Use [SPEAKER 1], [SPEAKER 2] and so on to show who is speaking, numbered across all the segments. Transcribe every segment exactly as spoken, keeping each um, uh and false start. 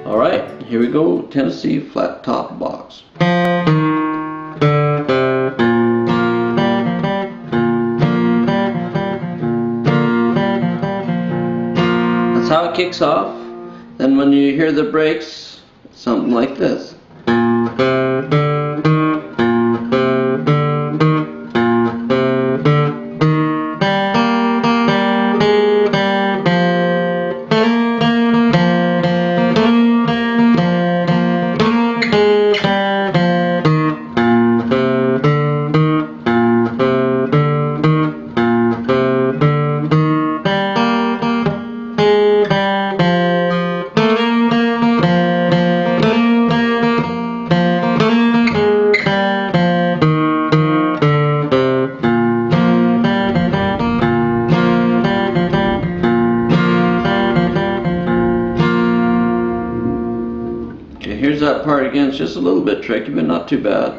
[SPEAKER 1] Alright, here we go, Tennessee flat top box. That's how it kicks off. Then when you hear the brakes, it's something like this. Okay, here's that part again. It's just a little bit tricky, but not too bad.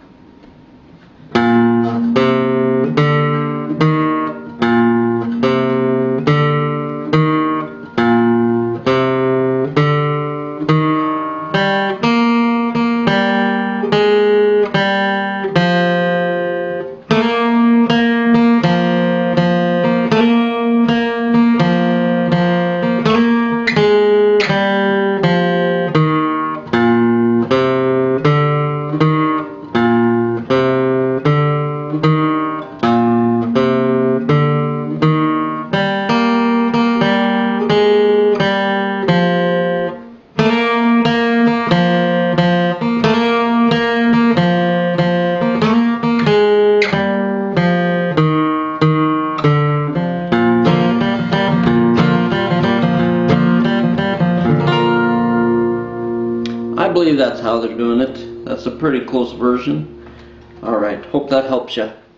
[SPEAKER 1] I believe that's how they're doing it. That's a pretty close version. Alright, hope that helps you.